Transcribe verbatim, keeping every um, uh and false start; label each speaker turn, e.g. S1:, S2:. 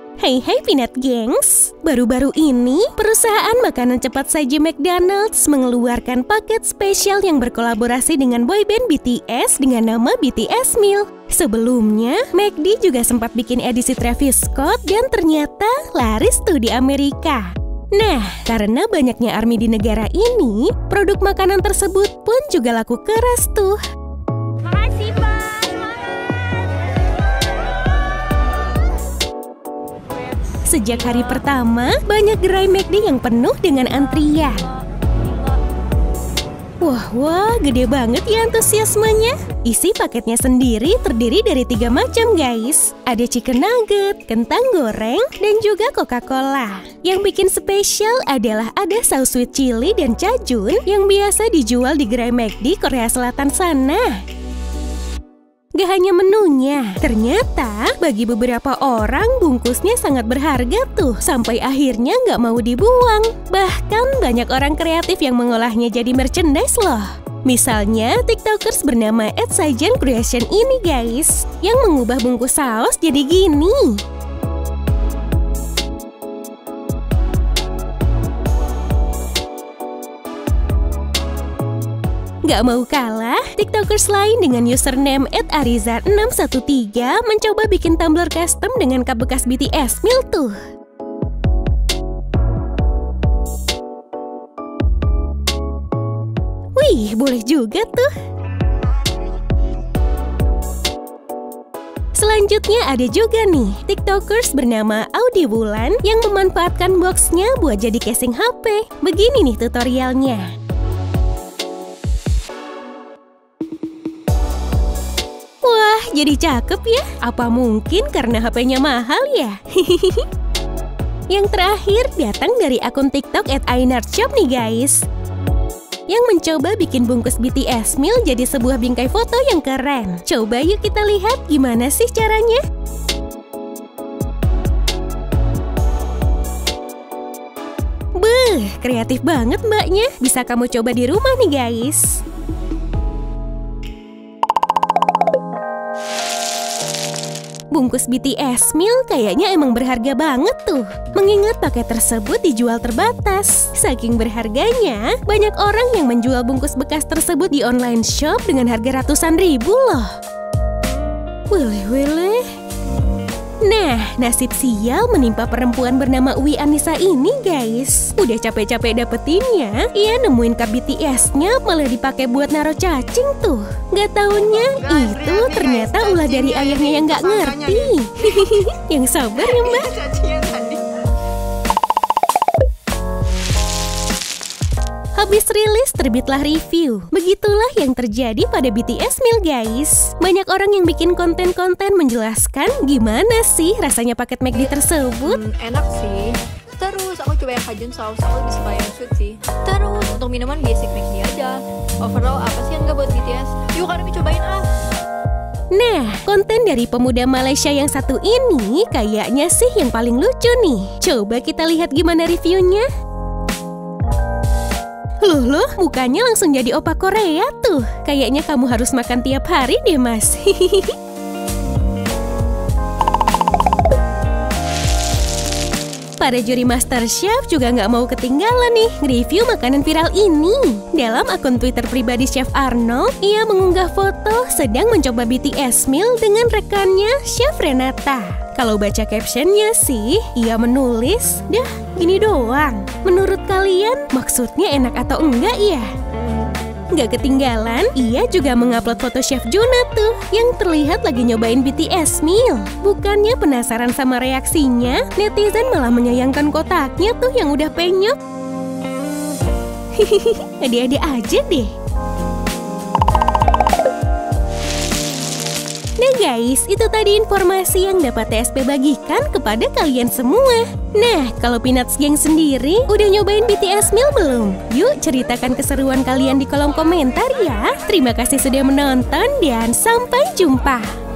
S1: Hai hai Peanut Gengs, baru-baru ini perusahaan makanan cepat saji McDonald's mengeluarkan paket spesial yang berkolaborasi dengan boyband B T S dengan nama B T S Meal. Sebelumnya, McD juga sempat bikin edisi Travis Scott dan ternyata laris tuh di Amerika. Nah, karena banyaknya ARMY di negara ini, produk makanan tersebut pun juga laku keras tuh.
S2: Makasih, Pak.
S1: Sejak hari pertama, banyak gerai McD yang penuh dengan antrian. Wah, wah, gede banget ya antusiasmenya. Isi paketnya sendiri terdiri dari tiga macam guys. Ada chicken nugget, kentang goreng, dan juga Coca-Cola. Yang bikin spesial adalah ada saus sweet chili dan cajun yang biasa dijual di gerai McD Korea Selatan sana. Gak hanya menunya, ternyata bagi beberapa orang bungkusnya sangat berharga tuh, sampai akhirnya gak mau dibuang. Bahkan banyak orang kreatif yang mengolahnya jadi merchandise loh. Misalnya tiktokers bernama at saijan creation ini guys, yang mengubah bungkus saus jadi gini. Gak mau kalah, tiktokers lain dengan username at ariza enam satu tiga mencoba bikin tumbler custom dengan cup bekas B T S Meal tuh. Wih, boleh juga tuh. Selanjutnya ada juga nih, tiktokers bernama Audi Wulan yang memanfaatkan boxnya buat jadi casing H P. Begini nih tutorialnya. Wah, jadi cakep ya? Apa mungkin karena H P-nya mahal ya? Yang terakhir datang dari akun TikTok at ainartshop nih guys, yang mencoba bikin bungkus B T S Meal jadi sebuah bingkai foto yang keren. Coba yuk kita lihat gimana sih caranya. Beuh, kreatif banget mbaknya. Bisa kamu coba di rumah nih guys. Bungkus B T S Meal kayaknya emang berharga banget tuh. Mengingat paket tersebut dijual terbatas. Saking berharganya, banyak orang yang menjual bungkus bekas tersebut di online shop dengan harga ratusan ribu loh. Wele-wele. Nah, nasib sial menimpa perempuan bernama Uwi Anissa ini guys. Udah capek-capek dapetinnya, ia nemuin cup B T S-nya malah dipakai buat naruh cacing tuh. Gak taunya itu ternyata ulah dari ayahnya yang gak ngerti. Yang sabar ya mbak. Habis rilis terbitlah review. Begitulah yang terjadi pada B T S Meal guys. Banyak orang yang bikin konten-konten menjelaskan gimana sih rasanya paket McD tersebut.
S3: Hmm, enak sih. Terus aku coba yang Cajun saus, aku lebih suka yang sweet sih. Terus untuk minuman basic McD aja. Overall apa sih yang nggak buat B T S? Yuk kalian cobain ah.
S1: Nah, konten dari pemuda Malaysia yang satu ini kayaknya sih yang paling lucu nih. Coba kita lihat gimana reviewnya. Loh loh, mukanya langsung jadi opa Korea tuh. Kayaknya kamu harus makan tiap hari deh mas. Para juri MasterChef juga nggak mau ketinggalan nih review makanan viral ini. Dalam akun Twitter pribadi Chef Arnold, ia mengunggah foto sedang mencoba B T S Meal dengan rekannya Chef Renata. Kalau baca captionnya sih, ia menulis, dah gini doang. Menurut kalian maksudnya enak atau enggak ya? Nggak ketinggalan, ia juga mengupload foto Chef Juna tuh yang terlihat lagi nyobain B T S Meal. Bukannya penasaran sama reaksinya, netizen malah menyayangkan kotaknya tuh yang udah penyok. Hihihi, ade-ade aja deh. Nah guys, itu tadi informasi yang dapat T S P bagikan kepada kalian semua. Nah, kalau Peanuts Gang sendiri udah nyobain B T S Meal belum? Yuk ceritakan keseruan kalian di kolom komentar ya. Terima kasih sudah menonton dan sampai jumpa.